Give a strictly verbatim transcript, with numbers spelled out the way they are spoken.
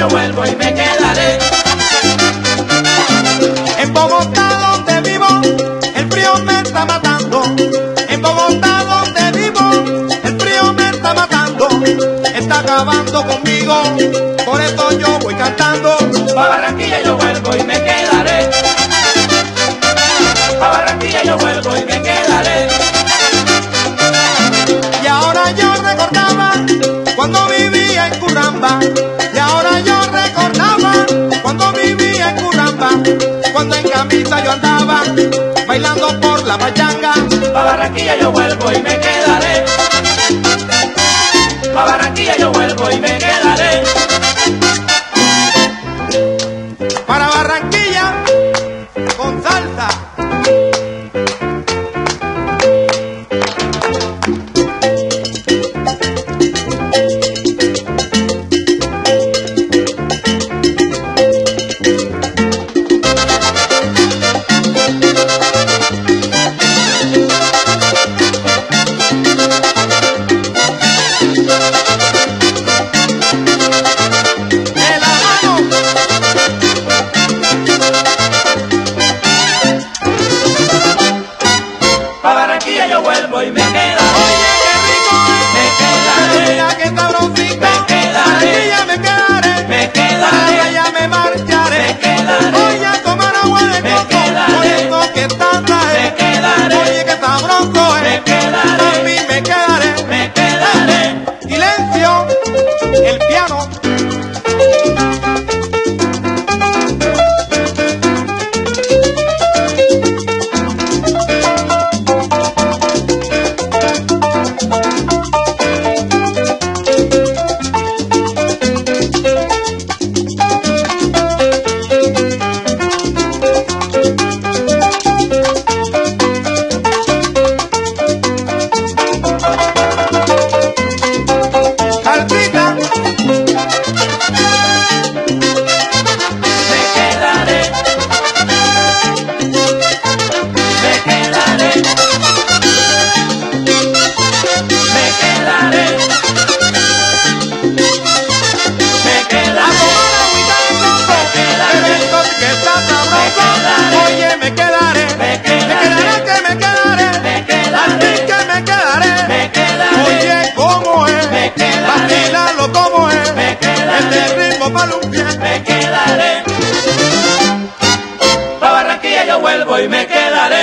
yo vuelvo y me quedaré. En Bogotá donde vivo, el frío me está matando. En Bogotá donde vivo, el frío me está matando. Está acabando conmigo, por eso yo voy cantando. Pa' Barranquilla yo vuelvo y me quedaré. Pa' Barranquilla yo vuelvo y me quedaré. Y ahora yo recordaba cuando vivía en Curramba. Y ahora yo recordaba cuando vivía en Curramba. Cuando en camisa yo andaba bailando por la pachanga. Pa' Barranquilla yo vuelvo y me quedaré. Pa' Barranquilla yo vuelvo y me quedaré. Para Barranquilla con salsa. Yo vuelvo y me quedaré. Oye, qué rico es. Me quedaré. Mira qué sabrosito. Me quedaré. Barranquilla me quedaré. Me quedaré. Para allá me marcharé. Me quedaré. Oye, a tomar agua de Me coco. quedaré. Por eso que tanta es. Me quedaré. Oye, qué sabroso es. Me quedaré. A mí me quedaré. Me quedaré. Silencio. El piano. Me quedaré. Pa' Barranquilla yo vuelvo y me quedaré.